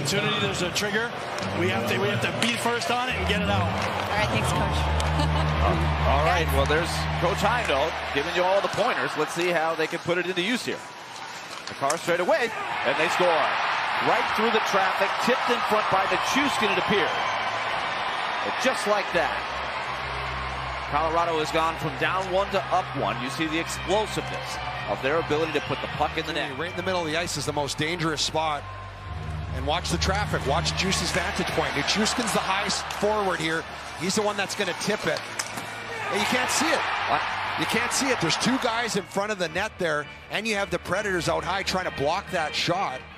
opportunity, there's a trigger. We have to be first on it and get it out. All right, thanks, Coach. All right, well, there's Coach Heimdall giving you all the pointers. Let's see how they can put it into use here. The car straight away, and they score. Right through the traffic, tipped in front by Nichushkin, it appeared. But just like that, Colorado has gone from down 1 to up 1. You see the explosiveness of their ability to put the puck in the net. Right in the middle of the ice is the most dangerous spot. And watch the traffic. Watch Juice's vantage point. Nichushkin's the highest forward here. He's the one that's going to tip it. And you can't see it. You can't see it. There's two guys in front of the net there, and you have the Predators out high trying to block that shot.